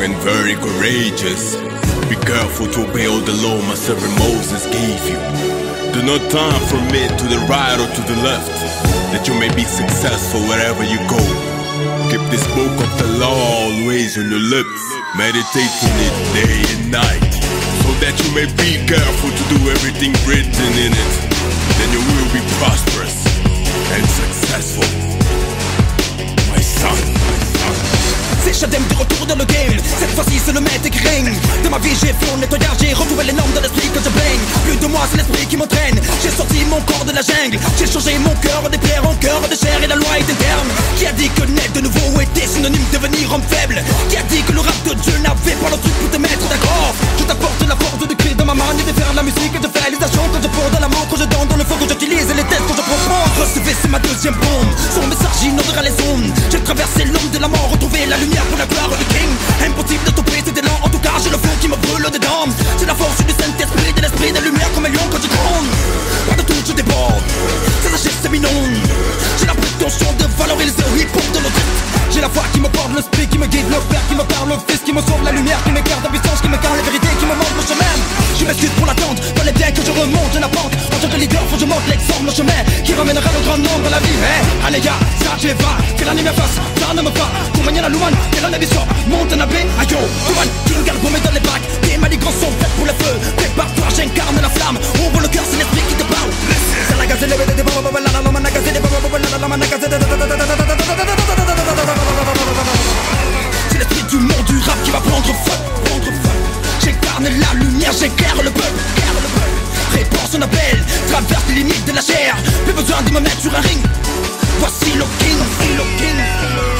and very courageous. Be careful to obey all the law my servant Moses gave you. Do not turn from it to the right or to the left, that you may be successful wherever you go. Keep this book of the law always on your lips, meditating it day and night, so that you may be careful to do everything written in it. Then you will be prosperous and successful, my son. C'est Shadm de retour dans le game. Cette fois-ci c'est le maître qui règne. De ma vie j'ai fait un nettoyage, j'ai retrouvé les normes de l'esprit que je baigne. Plus de moi c'est l'esprit qui m'entraîne. J'ai sorti mon corps de la jungle. J'ai changé mon cœur des pierres en cœur de chair. Et la loi est interne. Qui a dit que naître de nouveau était synonyme de devenir homme faible? Qui a dit que le rap de Dieu n'avait pas le truc pour te mettre d'accord? Je t'apporte la force de cri dans ma manière de faire de la musique et de réalisation. Quand je porte de l'amour, quand je donne dans le feu, que j'utilise et les tests que je propose. Recevoir c'est ma deuxième bombe. Son message inondera les ondes. J'ai traversé l'ombre de la mort, retrouvé la lumière pour la gloire du King. Impossible de stopper cet élan, en tout cas j'ai le feu qui me brûle dedans. C'est la force du Saint-Esprit, de l'esprit de lumière comme un lion quand je gronde. Pas de tout, je déborde, ça s'achève, c'est minone. J'ai la prétention de valoriser le hip-hop de l'autre. J'ai la foi qui me porte, l'esprit qui me guide, le père qui me parle, le fils qui me sauve, la lumière qui m'éclaire, la puissance qui m'éclaire, la vérité qui me montre le chemin. Je m'excuse pour l'attente, fallait bien que je remonte la pente. En tant que leader, faut que je monte l'exemple, le chemin qui ramènera le grand nombre à la vie. Allez ya, ça je va, que l'année me fasse, ça ne me va. Pour mañana luman, que l'année bisou, monte un abbé, ayo, luman, King-YHWY-OVONO dans les bacs. Tes manigances sont faites pour le feu, prépare-toi, j'incarne la flamme. Ouvre le cœur, c'est l'esprit qui te parle. C'est la gazelle, des baba, la managazelle, des baba, la managazelle. C'est l'esprit du monde du rap qui va prendre feu, J'incarne la lumière, j'éclaire le peuple, Réponse son appel, traverse les limites de la chair. Plus besoin de me mettre sur un ring. Voici le King,